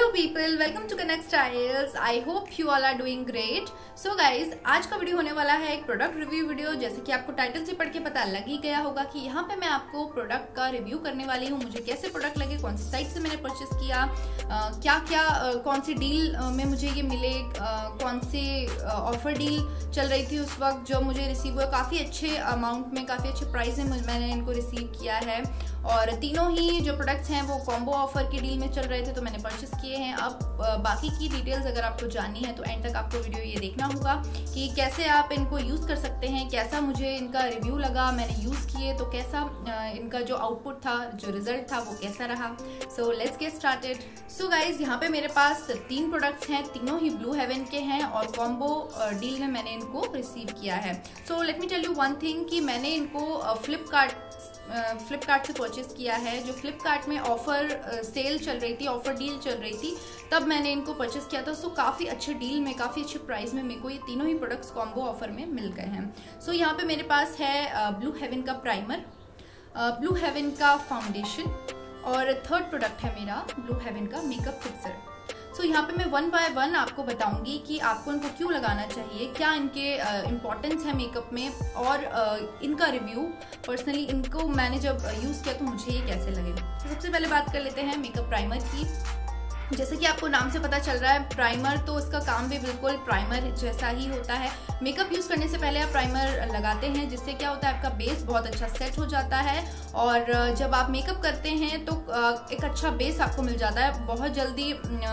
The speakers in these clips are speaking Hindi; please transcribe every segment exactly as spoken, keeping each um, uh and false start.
Hello people, welcome to Connect Styles. I hope you all are doing great. So guys, आज का वीडियो होने वाला है एक प्रोडक्ट रिव्यू वीडियो। जैसे कि आपको टाइटल से पढ़ के पता लग ही गया होगा कि यहाँ पे मैं आपको प्रोडक्ट का रिव्यू करने वाली हूँ। मुझे कैसे प्रोडक्ट लगे, कौन सी साइट से मैंने परचेस किया, आ, क्या क्या आ, कौन सी डील आ, में मुझे ये मिले, आ, कौन सी ऑफर डील चल रही थी उस वक्त जो मुझे रिसीव हुआ। काफ़ी अच्छे अमाउंट में, काफ़ी अच्छे प्राइस में मैंने इनको रिसीव किया है। और तीनों ही जो प्रोडक्ट्स हैं वो कॉम्बो ऑफर की डील में चल रहे थे, तो मैंने परचेस किए हैं। अब बाकी की डिटेल्स अगर आपको जाननी है तो एंड तक आपको वीडियो ये देखना होगा कि कैसे आप इनको यूज़ कर सकते हैं, कैसा मुझे इनका रिव्यू लगा, मैंने यूज़ किए तो कैसा इनका जो आउटपुट था, जो रिजल्ट था वो कैसा रहा। So let's get started. So guys, यहाँ पे मेरे पास तीन प्रोडक्ट्स हैं, तीनों ही ब्लू हेवन के हैं और कॉम्बो डील में मैंने इनको रिसीव किया है। So let me tell you one thing कि मैंने इनको फ्लिपकार्ट फ्लिपकार्ट से परचेस किया है। जो फ्लिपकार्ट में ऑफर सेल चल रही थी, ऑफर डील चल रही थी, तब मैंने इनको परचेस किया था। सो काफ़ी अच्छे डील में, काफ़ी अच्छे प्राइस में मेरे को ये तीनों ही प्रोडक्ट्स कॉम्बो ऑफर में मिल गए हैं। सो यहाँ पे मेरे पास है ब्लू हेवन का प्राइमर, ब्लू हेवन का फाउंडेशन और थर्ड प्रोडक्ट है मेरा ब्लू हेवन का मेकअप फिक्सर। सो so, यहाँ पे मैं वन बाय वन आपको बताऊंगी कि आपको इनको क्यों लगाना चाहिए, क्या इनके इम्पोर्टेंस है मेकअप में, और uh, इनका रिव्यू पर्सनली इनको मैंने जब यूज़ किया तो मुझे ये कैसे लगे। तो सबसे पहले बात कर लेते हैं मेकअप प्राइमर की। जैसे कि आपको नाम से पता चल रहा है प्राइमर, तो इसका काम भी बिल्कुल प्राइमर जैसा ही होता है। मेकअप यूज़ करने से पहले आप प्राइमर लगाते हैं, जिससे क्या होता है आपका बेस बहुत अच्छा सेट हो जाता है और जब आप मेकअप करते हैं तो एक अच्छा बेस आपको मिल जाता है। बहुत जल्दी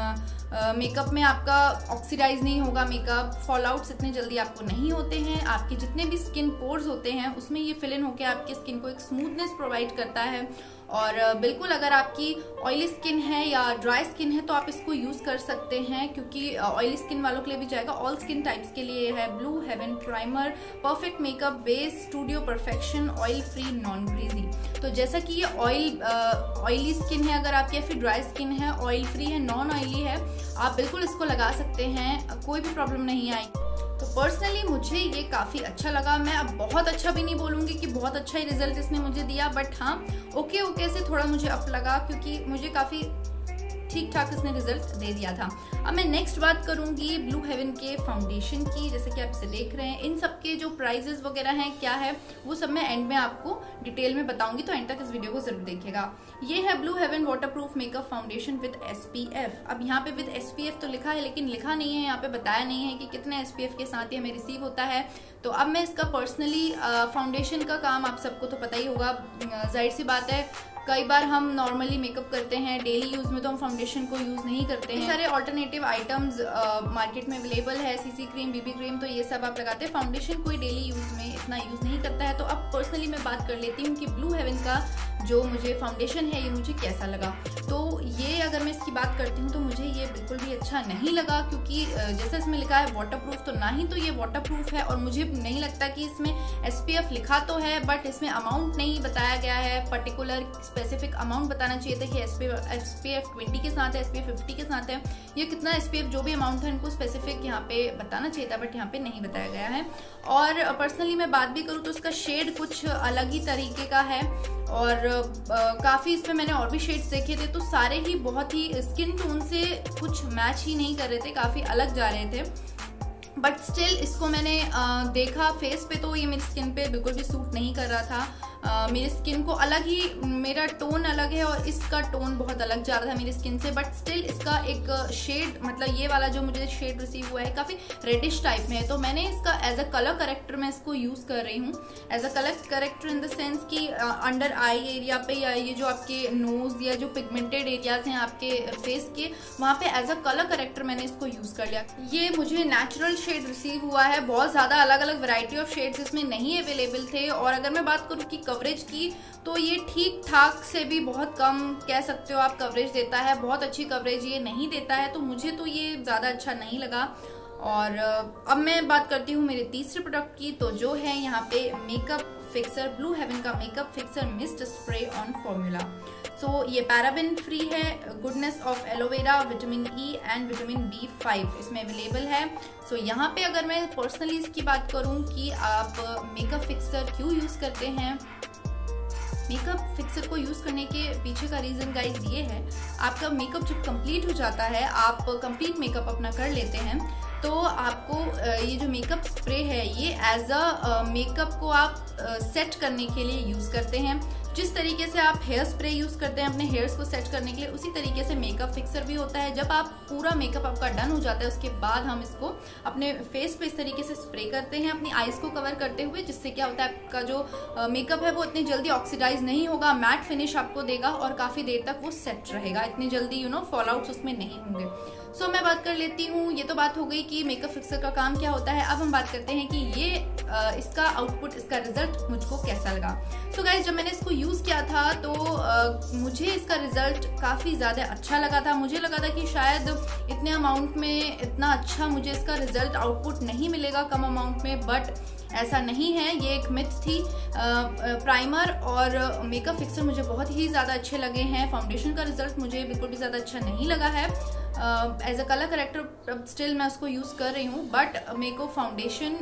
मेकअप में आपका ऑक्सीडाइज नहीं होगा, मेकअप फॉल आउट्स इतने जल्दी आपको नहीं होते हैं। आपके जितने भी स्किन पोर्स होते हैं उसमें ये फिल इन होकर आपकी स्किन को एक स्मूथनेस प्रोवाइड करता है। और बिल्कुल अगर आपकी ऑयली स्किन है या ड्राई स्किन है तो आप इसको यूज़ कर सकते हैं, क्योंकि ऑयली स्किन वालों के लिए भी जाएगा, ऑल स्किन टाइप्स के लिए है Blue Heaven primer. Perfect makeup base, studio perfection, oil free, non greasy. तो जैसा कि ये ऑयल ऑयली स्किन है अगर आपकी, या फिर ड्राई स्किन है, ऑयल फ्री है, नॉन ऑयली है, आप बिल्कुल इसको लगा सकते हैं, कोई भी प्रॉब्लम नहीं आएगी। तो पर्सनली मुझे ये काफ़ी अच्छा लगा। मैं अब बहुत अच्छा भी नहीं बोलूँगी कि बहुत अच्छा ही रिजल्ट इसने मुझे दिया, बट हाँ ओके ओके से थोड़ा मुझे अप लगा, क्योंकि मुझे काफ़ी ठीक ठाक इसने रिजल्ट दे दिया था। अब मैं नेक्स्ट बात करूंगी ब्लू हेवन के फाउंडेशन की। जैसे कि आप इसे देख रहे हैं, इन सब के जो प्राइजेस वगैरह हैं, क्या है वो सब मैं एंड में आपको डिटेल में बताऊंगी, तो एंड तक इस वीडियो को जरूर देखिएगा। ये है Blue Heaven waterproof makeup foundation with SPF. अब यहाँ पे विद एसपीएफ तो लिखा है, लेकिन लिखा नहीं है, यहाँ पे बताया नहीं है कि कितने एसपीएफ के साथ ये हमें रिसीव होता है। तो अब मैं इसका पर्सनली फाउंडेशन का काम आप सबको तो पता ही होगा, जाहिर सी बात है कई बार हम नॉर्मली मेकअप करते हैं डेली यूज में, तो हम फाउंडेशन को यूज नहीं करते हैं। सारे ऑल्टरनेटिव आइटम्स मार्केट में अवेलेबल है, सीसी क्रीम, बीबी क्रीम, तो ये सब आप लगाते हैं। फाउंडेशन कोई डेली यूज में इतना यूज नहीं करता है। तो अब पर्सनली मैं बात कर लेती हूँ कि ब्लू हेवन का जो मुझे फाउंडेशन है ये मुझे कैसा लगा। तो ये अगर मैं इसकी बात करती हूँ तो मुझे ये बिल्कुल भी अच्छा नहीं लगा, क्योंकि जैसा इसमें लिखा है वाटरप्रूफ, तो ना ही तो ये वाटरप्रूफ है, और मुझे नहीं लगता कि इसमें एसपीएफ लिखा तो है बट इसमें अमाउंट नहीं बताया गया है। पर्टिकुलर स्पेसिफिक अमाउंट बताना चाहिए था कि एसपीएफ एसपीएफ ट्वेंटी के साथ है, एसपीएफ फिफ्टी के साथ है, ये कितना एसपीएफ जो भी अमाउंट है इनको स्पेसिफिक यहाँ पे बताना चाहिए था, बट यहाँ पे नहीं बताया गया है। और पर्सनली मैं बात भी करूँ तो इसका शेड कुछ अलग ही तरीके का है, और काफ़ी इसमें मैंने और भी शेड्स देखे थे तो सारे ही बहुत ही स्किन टोन से कुछ मैच ही नहीं कर रहे थे, काफ़ी अलग जा रहे थे। बट स्टिल इसको मैंने आ, देखा फेस पे तो ये मेरी स्किन पे बिल्कुल भी सूट नहीं कर रहा था। Uh, मेरी स्किन को अलग ही, मेरा टोन अलग है और इसका टोन बहुत अलग जा रहा था मेरी स्किन से। बट स्टिल इसका एक शेड, मतलब ये वाला जो मुझे शेड रिसीव हुआ है काफ़ी रेडिश टाइप में है, तो मैंने इसका एज अ कलर करेक्टर मैं इसको यूज़ कर रही हूँ। As a colour corrector in the sense कि अंडर आई एरिया पे, या ये जो आपके नोज या जो पिगमेंटेड एरियाज हैं आपके फेस के, वहाँ पे एज अ कलर करेक्टर मैंने इसको यूज़ कर लिया। ये मुझे नेचुरल शेड रिसीव हुआ है, बहुत ज़्यादा अलग अलग वैरायटी ऑफ शेड्स इसमें नहीं अवेलेबल थे। और अगर मैं बात करूँ कि कवरेज की, तो ये ठीक ठाक से भी बहुत कम कह सकते हो आप कवरेज देता है, बहुत अच्छी कवरेज ये नहीं देता है, तो मुझे तो ये ज़्यादा अच्छा नहीं लगा। और अब मैं बात करती हूँ मेरे तीसरे प्रोडक्ट की, तो जो है यहाँ पे मेकअप फिक्सर, ब्लू हेवन का makeup fixer mist spray on formula. So ये पैराबेन फ्री है, goodness of aloe vera, vitamin E and vitamin B five इसमें अवेलेबल है। सो so, यहाँ पे अगर मैं पर्सनली इसकी बात करूँ कि आप मेकअप फिक्सर क्यों यूज़ करते हैं, मेकअप फिक्सर को यूज़ करने के पीछे का रीज़न गाइस ये है, आपका मेकअप जब कंप्लीट हो जाता है, आप कंप्लीट मेकअप अपना कर लेते हैं, तो आपको ये जो मेकअप स्प्रे है ये एज अ मेकअप को आप सेट करने के लिए यूज़ करते हैं। जिस तरीके से आप हेयर स्प्रे यूज़ करते हैं अपने हेयर्स को सेट करने के लिए, उसी तरीके से मेकअप फिक्सर भी होता है। जब आप पूरा मेकअप आपका डन हो जाता है, उसके बाद हम इसको अपने फेस पे इस तरीके से स्प्रे करते हैं अपनी आईज को कवर करते हुए, जिससे क्या होता है आपका जो मेकअप है वो इतनी जल्दी ऑक्सीडाइज नहीं होगा, मैट फिनिश आपको देगा और काफ़ी देर तक वो सेट रहेगा, इतनी जल्दी यू नो फॉल आउट्स उसमें नहीं होंगे। सो so, मैं बात कर लेती हूँ, ये तो बात हो गई कि मेकअप फिक्सर का काम क्या होता है। अब हम बात करते हैं कि ये आ, इसका आउटपुट, इसका रिजल्ट मुझको कैसा लगा। सो so गाइज, जब मैंने इसको यूज़ किया था तो आ, मुझे इसका रिजल्ट काफ़ी ज़्यादा अच्छा लगा था। मुझे लगा था कि शायद इतने अमाउंट में इतना अच्छा मुझे इसका रिजल्ट आउटपुट नहीं मिलेगा कम अमाउंट में, बट ऐसा नहीं है, ये एक मिथ थी। प्राइमर और मेकअप फिक्सर मुझे बहुत ही ज़्यादा अच्छे लगे हैं। फाउंडेशन का रिजल्ट मुझे बिल्कुल भी ज़्यादा अच्छा नहीं लगा है। As a colour corrector still मैं उसको यूज़ कर रही हूँ, बट मेरे को फाउंडेशन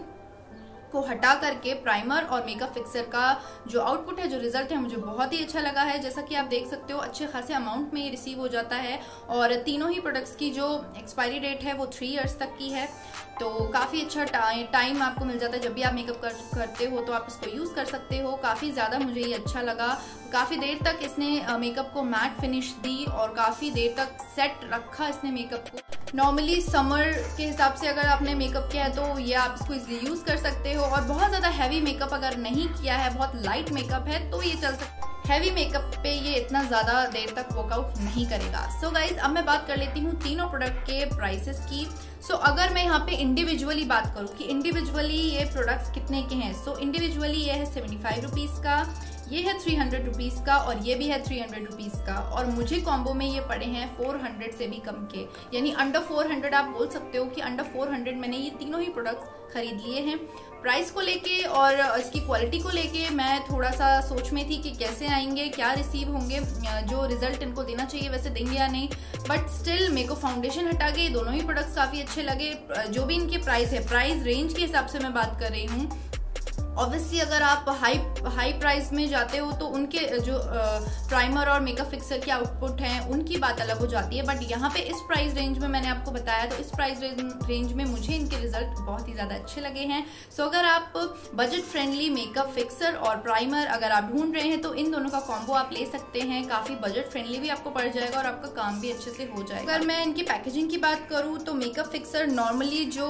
को हटा करके प्राइमर और मेकअप फिक्सर का जो आउटपुट है, जो रिजल्ट है, मुझे बहुत ही अच्छा लगा है। जैसा कि आप देख सकते हो, अच्छे खासे अमाउंट में ये रिसीव हो जाता है और तीनों ही प्रोडक्ट्स की जो एक्सपायरी डेट है वो थ्री इयर्स तक की है, तो काफ़ी अच्छा टाइम टाइम आपको मिल जाता है। जब भी आप मेकअप कर, करते हो तो आप इसको यूज़ कर सकते हो। काफ़ी ज़्यादा मुझे ये अच्छा लगा। काफ़ी देर तक इसने मेकअप को मैट फिनिश दी और काफ़ी देर तक सेट रखा इसने मेकअप को। नॉर्मली समर के हिसाब से अगर आपने मेकअप किया है तो ये आप इसको इजीली यूज़ कर सकते हो, और बहुत ज़्यादा हैवी मेकअप अगर नहीं किया है, बहुत लाइट मेकअप है, तो ये चल सकता है। हैवी मेकअप पे ये इतना ज़्यादा देर तक वर्कआउट नहीं करेगा। सो so गाइज, अब मैं बात कर लेती हूँ तीनों प्रोडक्ट के प्राइसेस की। सो so, अगर मैं यहाँ पे इंडिविजुअली बात करूँ कि इंडिविजुअली ये प्रोडक्ट्स कितने के हैं, सो so, इंडिविजुअली ये है सेवेंटी फाइव रुपीज़ का, ये है थ्री हंड्रेड रुपीज़ का और ये भी है थ्री हंड्रेड रुपीज़ का, और मुझे कॉम्बो में ये पड़े हैं फोर हंड्रेड से भी कम के, यानी अंडर फोर हंड्रेड। आप बोल सकते हो कि अंडर फोर हंड्रेड मैंने ये तीनों ही प्रोडक्ट्स खरीद लिए हैं। प्राइस को लेके और इसकी क्वालिटी को लेके मैं थोड़ा सा सोच में थी कि कैसे आएंगे, क्या रिसीव होंगे, जो रिजल्ट इनको देना चाहिए वैसे देंगे या नहीं, बट स्टिल मेरे को फाउंडेशन हटा के दोनों ही प्रोडक्ट्स काफ़ी अच्छे लगे। जो भी इनके प्राइस है, प्राइस रेंज के हिसाब से मैं बात कर रही हूँ। ऑब्वियसली अगर आप हाई हाई प्राइस में जाते हो तो उनके जो प्राइमर और मेकअप फिक्सर के आउटपुट हैं उनकी बात अलग हो जाती है, बट यहाँ पे इस प्राइस रेंज में मैंने आपको बताया, तो इस प्राइस रेंज में मुझे इनके रिजल्ट बहुत ही ज़्यादा अच्छे लगे हैं। सो अगर आप बजट फ्रेंडली मेकअप फिक्सर और प्राइमर अगर आप ढूंढ रहे हैं तो इन दोनों का कॉम्बो आप ले सकते हैं। काफ़ी बजट फ्रेंडली भी आपको पड़ जाएगा और आपका काम भी अच्छे से हो जाएगा। अगर मैं इनकी पैकेजिंग की बात करूँ तो मेकअप फिक्सर नॉर्मली जो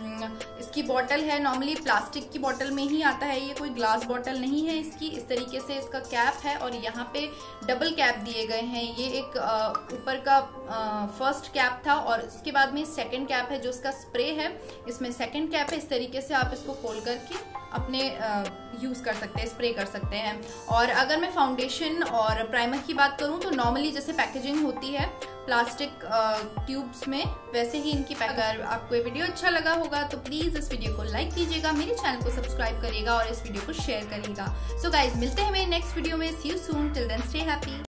इसकी बॉटल है, नॉर्मली प्लास्टिक की बॉटल में ही आता है, ये कोई ग्लास बॉटल नहीं है इसकी। इस तरीके से इसका कैप है और यहाँ पे डबल कैप दिए गए हैं। ये एक ऊपर का फर्स्ट कैप था और इसके बाद में सेकंड कैप है जो इसका स्प्रे है, इसमें सेकंड कैप है। इस तरीके से आप इसको खोल करके अपने यूज़ कर सकते हैं, स्प्रे कर सकते हैं। और अगर मैं फाउंडेशन और प्राइमर की बात करूँ तो नॉर्मली जैसे पैकेजिंग होती है प्लास्टिक ट्यूब्स में, वैसे ही इनकी पैक। अगर आपको ये वीडियो अच्छा लगा होगा तो प्लीज़ इस वीडियो को लाइक कीजिएगा, मेरे चैनल को सब्सक्राइब करिएगा और इस वीडियो को शेयर करिएगा। सो गाइज, मिलते हैं मेरे नेक्स्ट वीडियो में। See you soon, till then stay happy.